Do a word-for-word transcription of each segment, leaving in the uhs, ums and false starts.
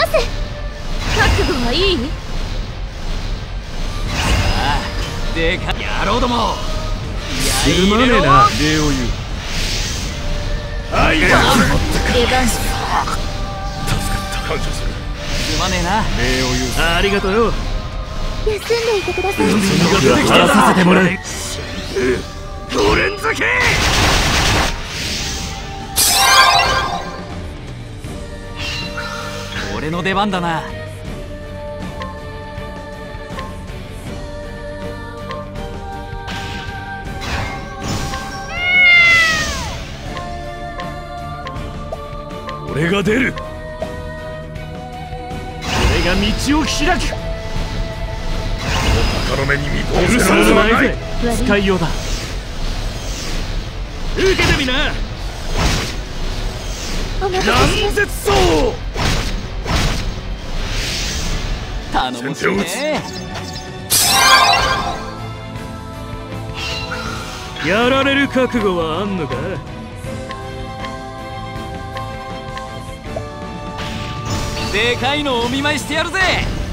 ます。覚悟はいい？ ああ、でか野郎ども。 すまねえな、礼を言う。はい、 出番。 助かった。感謝する。 すまねえな、 礼を言う。ありがとうよ。 休んでいてください。 晴らさせてもらう。五連付け。 俺の出番だな。 俺が出る。俺が道を開く。宝目に見通せるものはない。使いようだ。受けてみな。 お待たせします。 断絶走。 頼もしいね。 やられる覚悟はあんのか。 でかいのをお見舞いしてやるぜ。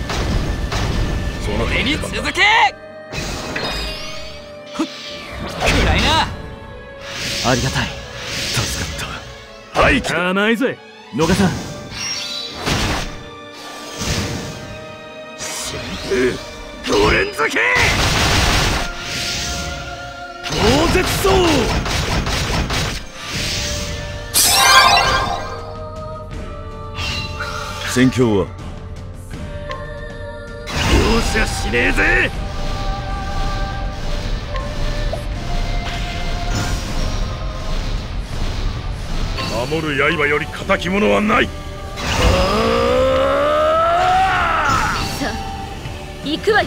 俺に続け。くらいな。 ありがたい。助かった。はい、甘いぜ野賀さん。五連付け。超絶走。戦況は。容赦しねえぜ。守る刃より敵者はない。 さあ行くわよ。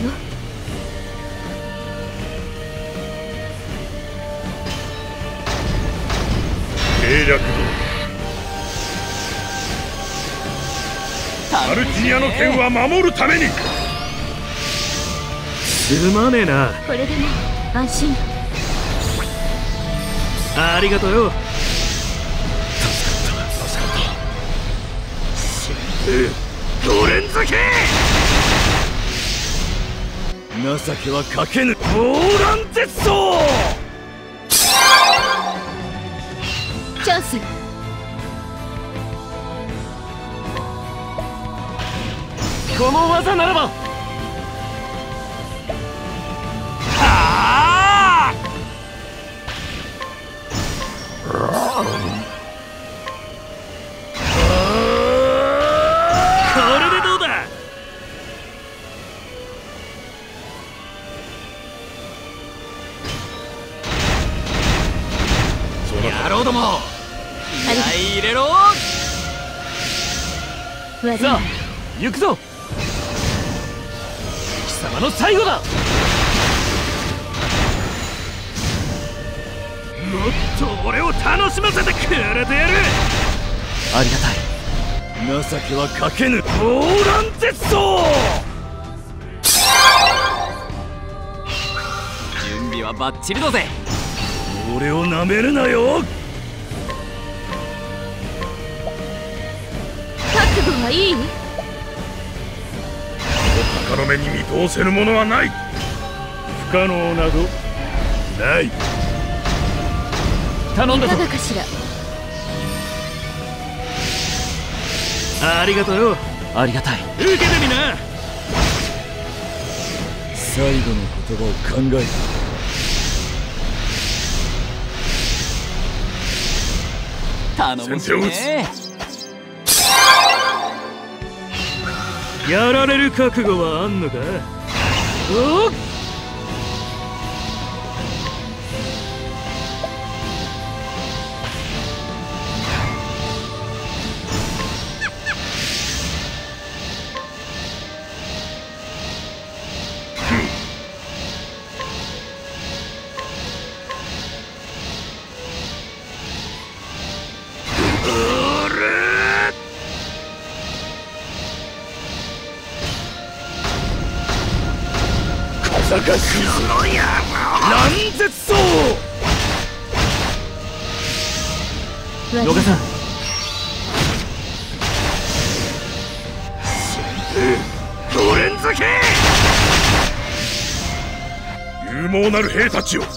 計略アルティニアの剣は守るために。すまねえな。 これでも安心。 ありがとうよ。助かった助かった。五連付け。情けはかけぬ。猛乱絶走。 チャンス。 この技ならば。はあ。これでどうだ。 野郎ども。気合い入れろ。 さあ行くぞ。貴様の最後だ。もっと俺を楽しませてくれてやる。ありがたい。情けはかけぬ。猛乱絶走。 準備はバッチリだぜ。 俺をなめるなよ。 覚悟はいい？ 宝目に見通せるものはない。不可能などない。頼んだぞ。 いかがかしら。 ありがとうよ。ありがたい。受けてみな。最後の言葉を考えた。頼もしいね。 やられる覚悟はあんのか。おっ。かしい乱絶走。野賀さん。 づけ。勇猛なる兵たちよ。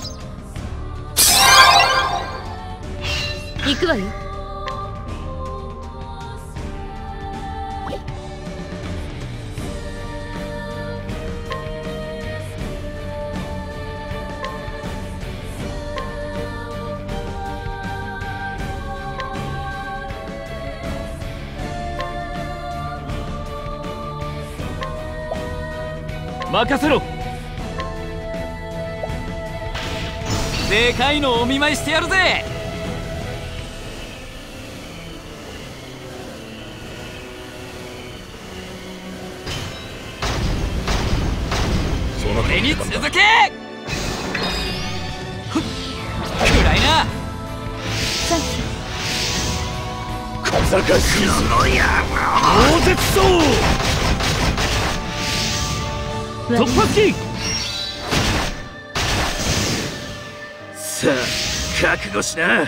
行くわよ。 任せろ。でかいのをお見舞いしてやるぜ。俺に続け。ふっ、暗いな。 サンキ小賢しいぞ猛絶走。 ュー。 突破付き。 さあ覚悟しな。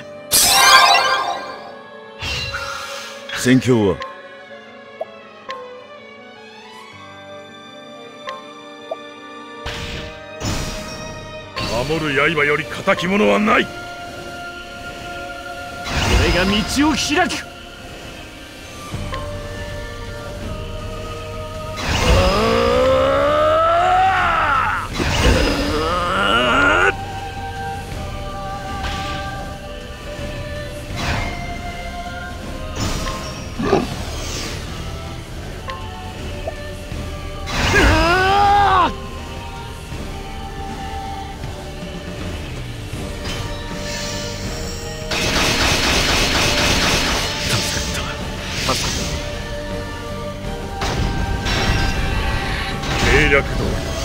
戦況は守る刃より敵者はない。これが道を開く。 計略通り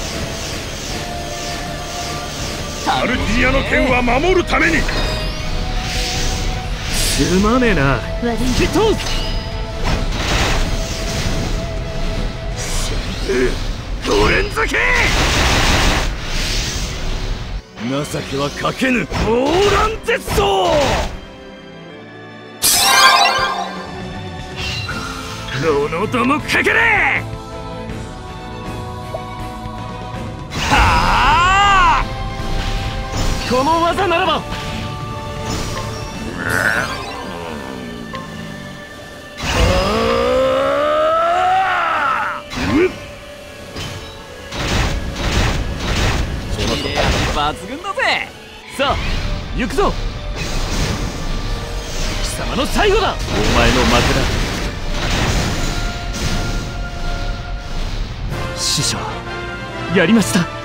アルティリアの剣は守るために。 すまねえな。 悪い。 ヒット。 五連付け。情けはかけぬ猛乱絶走。ののどもかけれ。はあ、 この技ならば。抜群だぜ。さあ行くぞ。貴様の最後だ。 お前の負けだ。 師匠、やりました。